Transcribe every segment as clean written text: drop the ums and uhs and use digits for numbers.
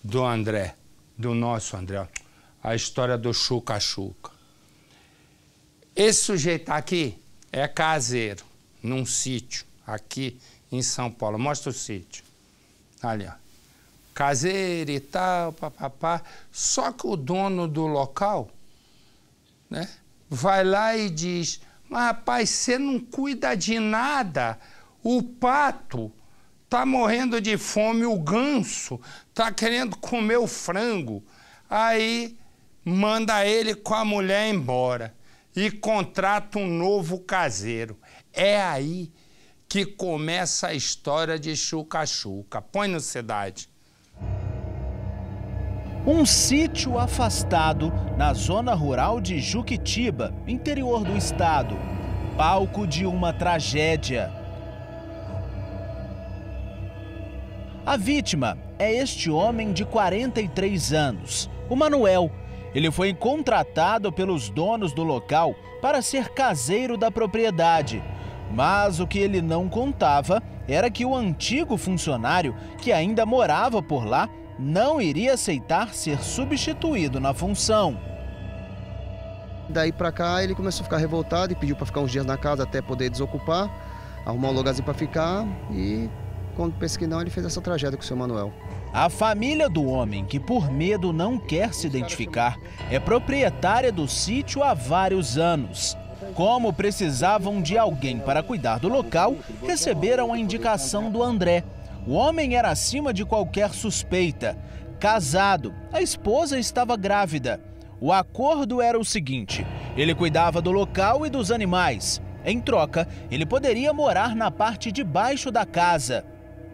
do André, do nosso André, a história do Chuca-Chuca. Esse sujeito aqui é caseiro, num sítio, aqui em São Paulo. Mostra o sítio. Ali, ó. Caseiro e tal, papapá. Só que o dono do local, né, vai lá e diz: mas, rapaz, você não cuida de nada. O pato tá morrendo de fome, o ganso tá querendo comer o frango. Aí manda ele com a mulher embora e contrata um novo caseiro. É aí que começa a história de Chuca-Chuca. Põe no Cidade. Um sítio afastado na zona rural de Juquitiba, interior do estado. Palco de uma tragédia. A vítima é este homem de 43 anos, o Manuel. Ele foi contratado pelos donos do local para ser caseiro da propriedade. Mas o que ele não contava era que o antigo funcionário, que ainda morava por lá, não iria aceitar ser substituído na função. Daí pra cá ele começou a ficar revoltado e pediu para ficar uns dias na casa até poder desocupar, arrumar um lugarzinho para ficar e quando pensa que não, ele fez essa tragédia com o seu Manuel. A família do homem, que por medo não quer se identificar, é proprietária do sítio há vários anos. Como precisavam de alguém para cuidar do local, receberam a indicação do André. O homem era acima de qualquer suspeita. Casado, a esposa estava grávida. O acordo era o seguinte: ele cuidava do local e dos animais. Em troca, ele poderia morar na parte de baixo da casa.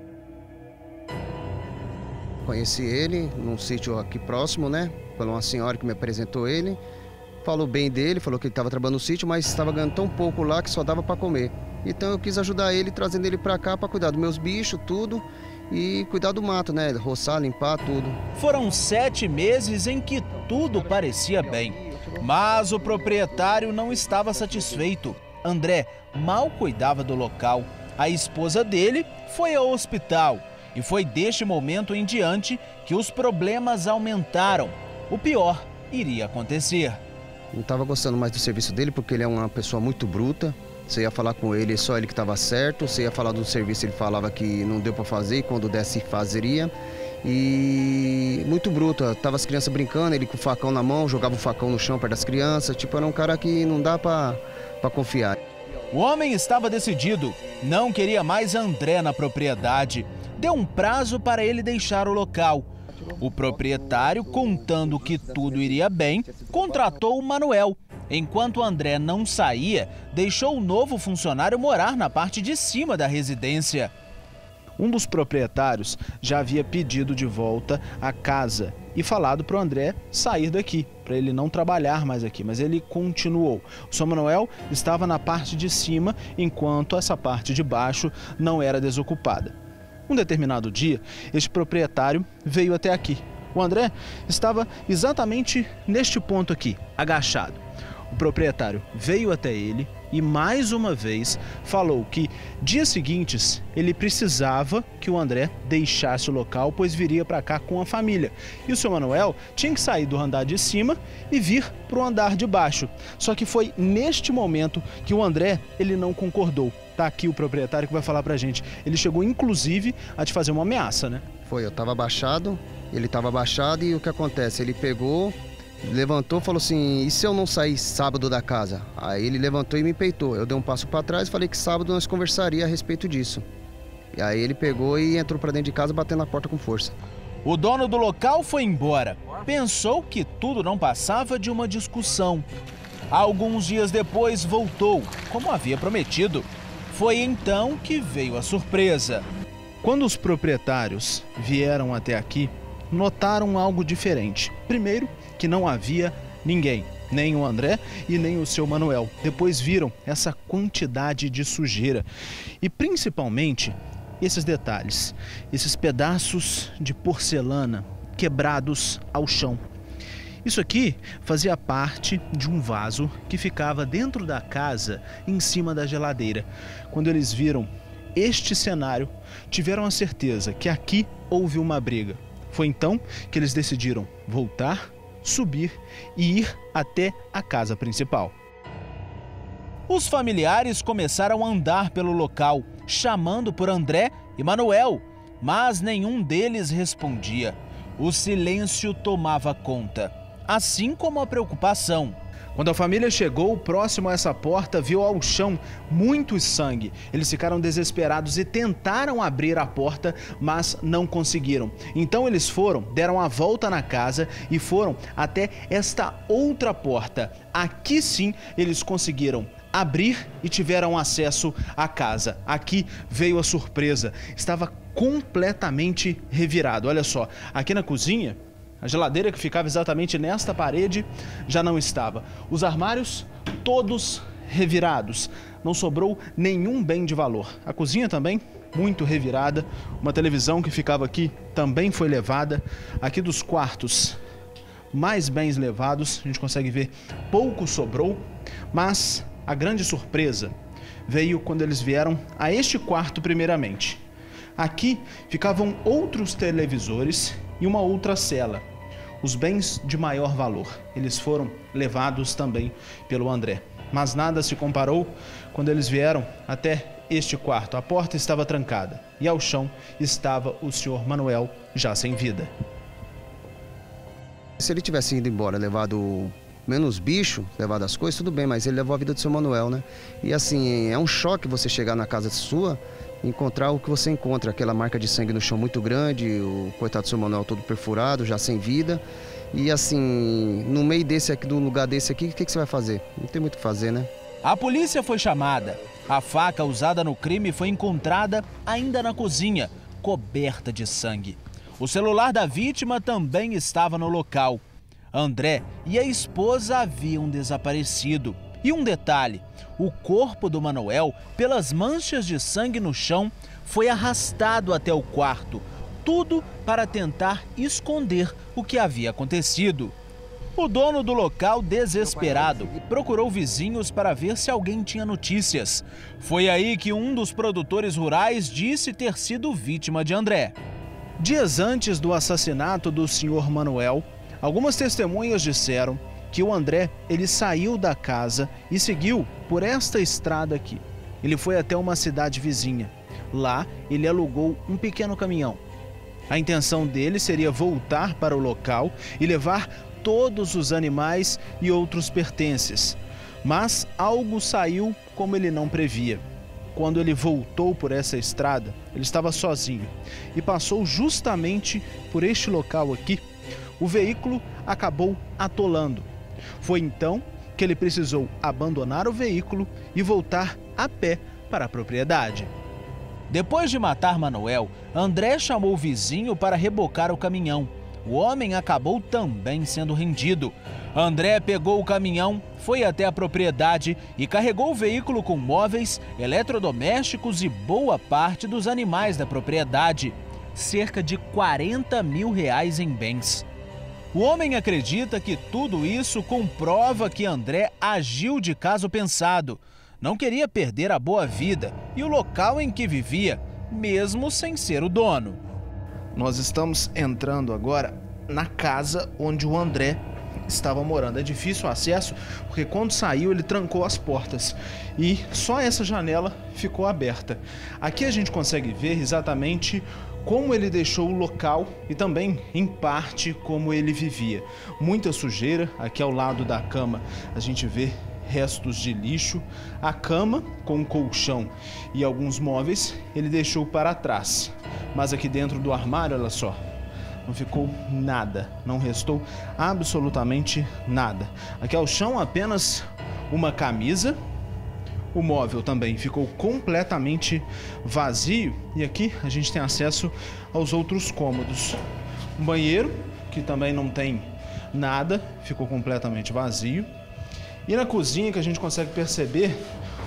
Conheci ele num sítio aqui próximo, né? Por uma senhora que me apresentou ele. Falou bem dele, falou que ele estava trabalhando no sítio, mas estava ganhando tão pouco lá que só dava para comer. Então eu quis ajudar ele, trazendo ele para cá para cuidar dos meus bichos, tudo, e cuidar do mato, né? Roçar, limpar, tudo. Foram 7 meses em que tudo parecia bem. Mas o proprietário não estava satisfeito. André mal cuidava do local. A esposa dele foi ao hospital. E foi deste momento em diante que os problemas aumentaram. O pior iria acontecer. Não estava gostando mais do serviço dele porque ele é uma pessoa muito bruta. Você ia falar com ele, só ele que estava certo. Você ia falar do serviço, ele falava que não deu para fazer e quando desse fazeria. E muito bruto. Tava as crianças brincando, ele com o facão na mão, jogava o facão no chão perto das crianças. Tipo, era um cara que não dá para confiar. O homem estava decidido, não queria mais André na propriedade. Deu um prazo para ele deixar o local. O proprietário, contando que tudo iria bem, contratou o Manuel. Enquanto André não saía, deixou o novo funcionário morar na parte de cima da residência. Um dos proprietários já havia pedido de volta a casa e falado para o André sair daqui, para ele não trabalhar mais aqui, mas ele continuou. O seu Manuel estava na parte de cima, enquanto essa parte de baixo não era desocupada. Um determinado dia, este proprietário veio até aqui. O André estava exatamente neste ponto aqui, agachado. O proprietário veio até ele e mais uma vez falou que dias seguintes ele precisava que o André deixasse o local, pois viria para cá com a família. E o seu Manuel tinha que sair do andar de cima e vir para o andar de baixo. Só que foi neste momento que o André ele não concordou. Tá aqui o proprietário que vai falar pra gente. Ele chegou inclusive a te fazer uma ameaça, né? Foi, eu estava abaixado, ele estava abaixado e o que acontece? Ele pegou, levantou, falou assim: e se eu não sair sábado da casa? Aí ele levantou e me peitou. Eu dei um passo para trás e falei que sábado nós conversaria a respeito disso. E aí ele pegou e entrou para dentro de casa batendo na porta com força. O dono do local foi embora. Pensou que tudo não passava de uma discussão. Alguns dias depois voltou, como havia prometido. Foi então que veio a surpresa. Quando os proprietários vieram até aqui, notaram algo diferente. Primeiro, que não havia ninguém, nem o André e nem o seu Manuel. Depois viram essa quantidade de sujeira e principalmente esses detalhes, esses pedaços de porcelana quebrados ao chão. Isso aqui fazia parte de um vaso que ficava dentro da casa, em cima da geladeira. Quando eles viram este cenário, tiveram a certeza que aqui houve uma briga. Foi então que eles decidiram voltar, subir e ir até a casa principal. Os familiares começaram a andar pelo local, chamando por André e Manuel, mas nenhum deles respondia. O silêncio tomava conta, assim como a preocupação. Quando a família chegou próximo a essa porta, viu ao chão muito sangue. Eles ficaram desesperados e tentaram abrir a porta, mas não conseguiram. Então eles deram a volta na casa e foram até esta outra porta. Aqui sim eles conseguiram abrir e tiveram acesso à casa. Aqui veio a surpresa. Estava completamente revirado. Olha só, aqui na cozinha, a geladeira que ficava exatamente nesta parede já não estava. Os armários todos revirados. Não sobrou nenhum bem de valor. A cozinha também muito revirada. Uma televisão que ficava aqui também foi levada. Aqui dos quartos, mais bens levados. A gente consegue ver, pouco sobrou. Mas a grande surpresa veio quando eles vieram a este quarto primeiramente. Aqui ficavam outros televisores e uma outra cela. Os bens de maior valor, eles foram levados também pelo André. Mas nada se comparou quando eles vieram até este quarto. A porta estava trancada e ao chão estava o senhor Manuel, já sem vida. Se ele tivesse ido embora, levado menos bicho, levado as coisas, tudo bem, mas ele levou a vida do seu Manuel, né? E assim, é um choque você chegar na casa sua, encontrar o que você encontra, aquela marca de sangue no chão muito grande, o coitado do seu Manuel todo perfurado, já sem vida. E assim, no meio desse aqui, do lugar desse aqui, o que você vai fazer? Não tem muito o que fazer, né? A polícia foi chamada. A faca usada no crime foi encontrada ainda na cozinha, coberta de sangue. O celular da vítima também estava no local. André e a esposa haviam desaparecido. E um detalhe, o corpo do Manuel, pelas manchas de sangue no chão, foi arrastado até o quarto. Tudo para tentar esconder o que havia acontecido. O dono do local, desesperado, procurou vizinhos para ver se alguém tinha notícias. Foi aí que um dos produtores rurais disse ter sido vítima de André. Dias antes do assassinato do senhor Manuel, algumas testemunhas disseram que o André, ele saiu da casa e seguiu por esta estrada aqui. Ele foi até uma cidade vizinha. Lá, ele alugou um pequeno caminhão. A intenção dele seria voltar para o local e levar todos os animais e outros pertences. Mas algo saiu como ele não previa. Quando ele voltou por essa estrada, ele estava sozinho e passou justamente por este local aqui. O veículo acabou atolando. Foi então que ele precisou abandonar o veículo e voltar a pé para a propriedade. Depois de matar Manuel, André chamou o vizinho para rebocar o caminhão. O homem acabou também sendo rendido. André pegou o caminhão, foi até a propriedade e carregou o veículo com móveis, eletrodomésticos e boa parte dos animais da propriedade. Cerca de R$40 mil em bens. O homem acredita que tudo isso comprova que André agiu de caso pensado. Não queria perder a boa vida e o local em que vivia, mesmo sem ser o dono. Nós estamos entrando agora na casa onde o André estava morando. É difícil o acesso, porque quando saiu ele trancou as portas e só essa janela ficou aberta. Aqui a gente consegue ver exatamente como ele deixou o local e também, em parte, como ele vivia. Muita sujeira. Aqui ao lado da cama a gente vê restos de lixo. A cama com um colchão e alguns móveis ele deixou para trás. Mas aqui dentro do armário, olha só, não ficou nada, não restou absolutamente nada. Aqui ao chão apenas uma camisa. O móvel também ficou completamente vazio e aqui a gente tem acesso aos outros cômodos. Um banheiro que também não tem nada, ficou completamente vazio. E na cozinha que a gente consegue perceber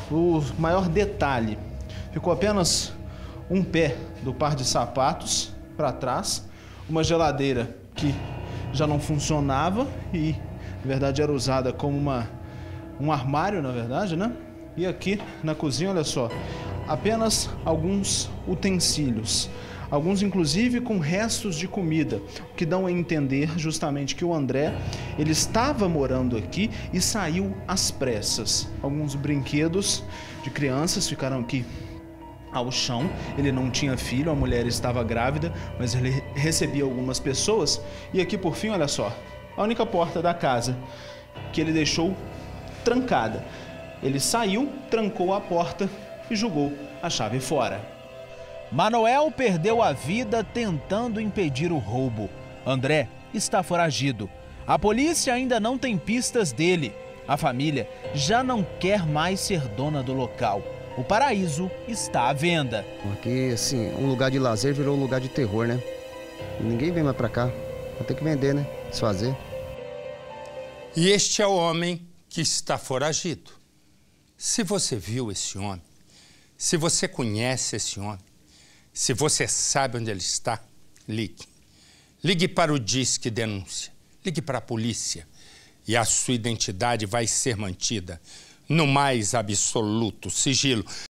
o maior detalhe, ficou apenas um pé do par de sapatos para trás, uma geladeira que já não funcionava e na verdade era usada como um armário, na verdade, né? E aqui na cozinha, olha só, apenas alguns utensílios. alguns inclusive com restos de comida, o que dão a entender justamente que o André, ele estava morando aqui e saiu às pressas. Alguns brinquedos de crianças ficaram aqui ao chão. Ele não tinha filho, a mulher estava grávida, mas ele recebia algumas pessoas. E aqui por fim, olha só, a única porta da casa que ele deixou trancada. Ele saiu, trancou a porta e jogou a chave fora. Manoel perdeu a vida tentando impedir o roubo. André está foragido. A polícia ainda não tem pistas dele. A família já não quer mais ser dona do local. O paraíso está à venda. Aqui, assim, um lugar de lazer virou um lugar de terror, né? Ninguém vem mais pra cá. Vai ter que vender, né? Desfazer. E este é o homem que está foragido. Se você viu esse homem, se você conhece esse homem, se você sabe onde ele está, ligue. Ligue para o Disque Denúncia. Ligue para a polícia. E a sua identidade vai ser mantida no mais absoluto sigilo.